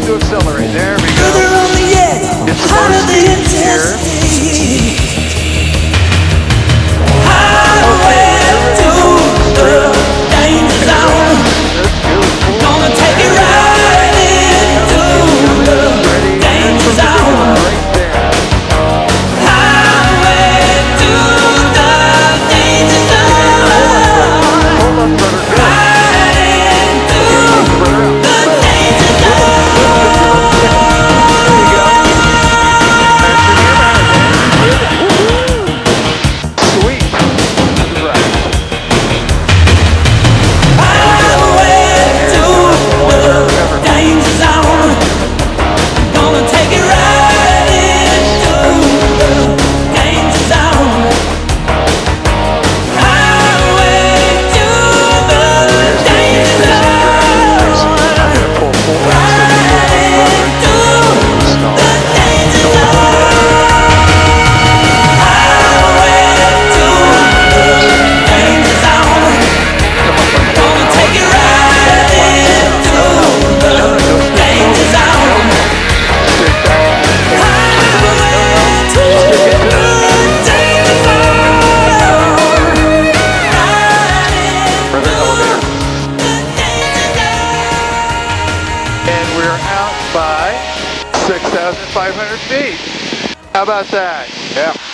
to accelerate. There we go. Further on the edge, It's the hotter most than here. interstate. Highway to the danger zone. Gonna take it right into the danger zone. Highway to the danger zone. Right into the danger Sweet. Right. Highway to the danger zone. Gonna take it right into the danger zone. Highway to the danger zone. Right into the danger zone. Highway to the danger zone. Gonna take it right into the danger zone. Highway to the danger zone. Further elevator. Right And we're out by 6,500 feet. How about that? Yeah.